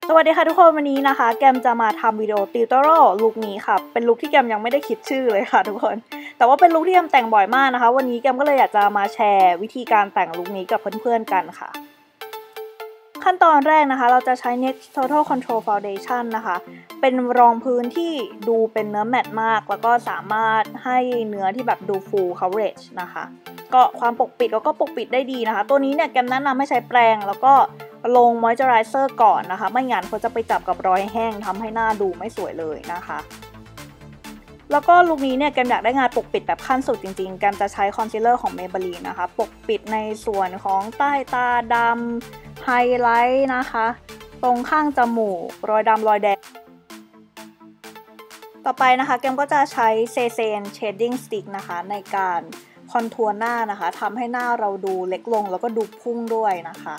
สวัสดีค่ะทุกคนวันนี้นะคะแกมจะมาทำวิดีโอติวตอรัลลุคนี้ค่ะเป็นลุคที่แกมยังไม่ได้คิดชื่อเลยค่ะทุกคนแต่ว่าเป็นลุคที่แกมแต่งบ่อยมากนะคะวันนี้แกมก็เลยอยากจะมาแชร์วิธีการแต่งลุคนี้กับเพื่อนๆกันค่ะขั้นตอนแรกนะคะเราจะใช้ NYX Total Control Foundation นะคะเป็นรองพื้นที่ดูเป็นเนื้อแมตต์มากแล้วก็สามารถให้เนื้อที่แบบดู full coverage นะคะก็ความปกปิดก็ปกปิดได้ดีนะคะตัวนี้เนี่ยแกมแนะนำให้ใช้แปรงแล้วก็ลงมอยเจอไรเซอร์ก่อนนะคะไม่งั้นเขาจะไปจับกับรอยแห้งทำให้หน้าดูไม่สวยเลยนะคะแล้วก็ลุคนี้เนี่ยแกมอยากได้งานปกปิดแบบขั้นสุดจริงๆแกมจะใช้คอนซีลเลอร์ของ Maybelline นะคะปกปิดในส่วนของใต้ตาดำไฮไลท์นะคะตรงข้างจมูกรอยดำรอยแดงต่อไปนะคะแกมก็จะใช้เซเซนเชดดิ้งสติ๊กนะคะในการคอนทัวร์หน้านะคะทำให้หน้าเราดูเล็กลงแล้วก็ดูพุ่งด้วยนะคะ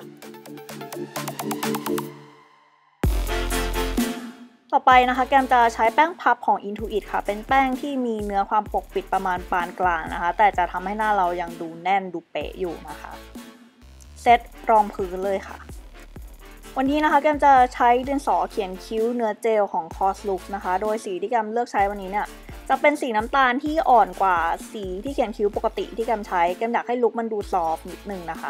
ต่อไปนะคะแกมจะใช้แป้งพับของ Intuit ค่ะเป็นแป้งที่มีเนื้อความปกปิดประมาณปานกลางนะคะแต่จะทำให้หน้าเรายังดูแน่นดูเป๊ะอยู่นะคะเซตรองพื้นเลยค่ะวันนี้นะคะแกมจะใช้ดินสอเขียนคิ้วเนื้อเจลของ Cos Look นะคะโดยสีที่แกมเลือกใช้วันนี้เนี่ยจะเป็นสีน้ำตาลที่อ่อนกว่าสีที่เขียนคิ้วปกติที่แกมใช้แกมอยากให้ลุคมันดูซอฟต์นิดนึงนะคะ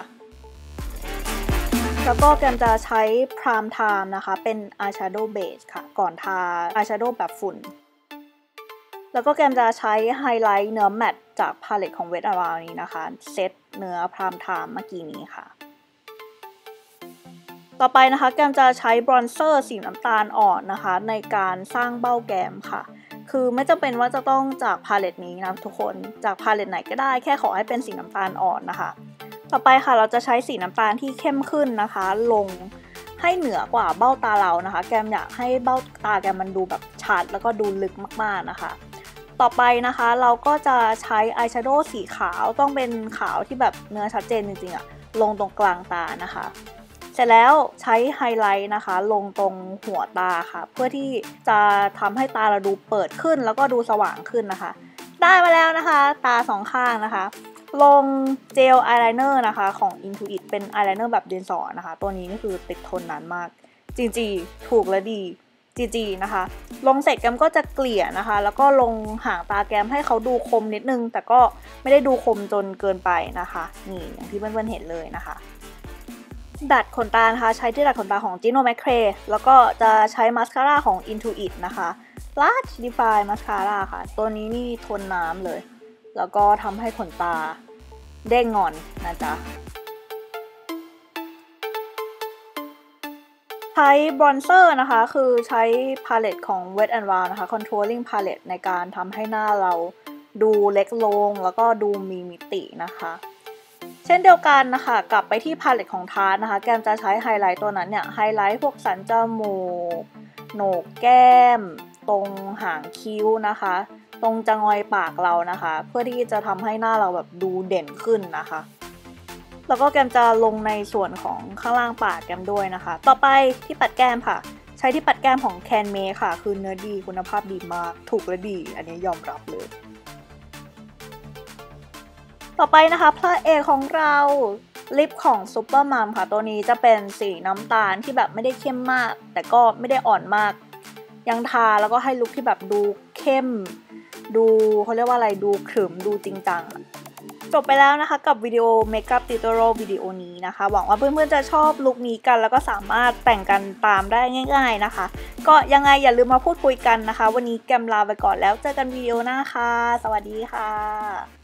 แล้วก็แกมจะใช้ Prime Time นะคะเป็น Eyeshadow Base ค่ะก่อนทา Eyeshadow แบบฝุ่นแล้วก็แกมจะใช้ไฮไลท์เนื้อแมตต์จากพาเลตของ Wet n Wild นี้นะคะเซตเนื้อ Prime Time เมื่อกี้นี้ค่ะต่อไปนะคะแกมจะใช้บรอนเซอร์สีน้ำตาลอ่อนนะคะในการสร้างเบ้าแก้มค่ะคือไม่จำเป็นว่าจะต้องจากพาเลตนี้นะทุกคนจากพาเลตไหนก็ได้แค่ขอให้เป็นสีน้ำตาลอ่อนนะคะต่อไปค่ะเราจะใช้สีน้ำตาลที่เข้มขึ้นนะคะลงให้เหนือกว่าเบ้าตาเรานะคะแกมอยากให้เบ้าตาแกมมันดูแบบชัดแล้วก็ดูลึกมากๆนะคะต่อไปนะคะเราก็จะใช้อายแชโดว์สีขาวต้องเป็นขาวที่แบบเนื้อชัดเจนจริงๆอะลงตรงกลางตานะคะเสร็จแล้วใช้ไฮไลท์นะคะลงตรงหัวตาค่ะเพื่อที่จะทำให้ตาเราดูเปิดขึ้นแล้วก็ดูสว่างขึ้นนะคะได้มาแล้วนะคะตาสองข้างนะคะลงเจลอายไลเนอร์นะคะของ Intuit เป็นอายไลเนอร์แบบดินสอนะคะตัวนี้นี่คือติดทนนานมากจริงๆถูกและดีจริงๆนะคะลงเสร็จแกมก็จะเกลี่ยนะคะแล้วก็ลงหางตาแกมให้เขาดูคมนิดนึงแต่ก็ไม่ได้ดูคมจนเกินไปนะคะนี่อย่างที่เพื่อนๆเห็นเลยนะคะดัดขนตานะคะใช้ที่ดัดขนตาของ Gino Macrae แล้วก็จะใช้มาสคาร่าของ Intuit นะคะ Lash Define Mascara ค่ะตัวนี้นี่ทนน้ำเลยแล้วก็ทำให้ขนตาเด้งงอนนะจ๊ะใช้บรอนเซอร์นะคะคือใช้พาเลตของ Wet n Wild นะคะ Contouring Palette ในการทำให้หน้าเราดูเล็กลงแล้วก็ดูมีมิตินะคะเช่นเดียวกันนะคะกลับไปที่พาเลตของทาร์ตนะคะแกมจะใช้ไฮไลท์ตัวนั้นเนี่ยไฮไลท์พวกสันจมูกโหนกแก้มตรงหางคิ้วนะคะตรงจะงอยปากเรานะคะเพื่อที่จะทำให้หน้าเราแบบดูเด่นขึ้นนะคะแล้วก็แกมจะลงในส่วนของข้างล่างปากแกมด้วยนะคะต่อไปที่ปัดแก้มค่ะใช้ที่ปัดแก้มของ Canmake ค่ะคือเนื้อดีคุณภาพดีมากถูกและดีอันนี้ยอมรับเลยต่อไปนะคะพระเอกของเราลิปของ Super Mom ค่ะตัวนี้จะเป็นสีน้ำตาลที่แบบไม่ได้เข้มมากแต่ก็ไม่ได้อ่อนมากยังทาแล้วก็ให้ลุคที่แบบดูเข้มดูเขาเรียกว่าอะไรดูขรึมดูจริงจังจบไปแล้วนะคะกับวิดีโอเมคอัพติวตอรัลวิดีโอนี้นะคะหวังว่าเพื่อนๆจะชอบลุคนี้กันแล้วก็สามารถแต่งกันตามได้ง่ายๆนะคะก็ยังไงอย่าลืมมาพูดคุยกันนะคะวันนี้แกมลาไปก่อนแล้วเจอกันวิดีโอหน้าค่ะสวัสดีค่ะ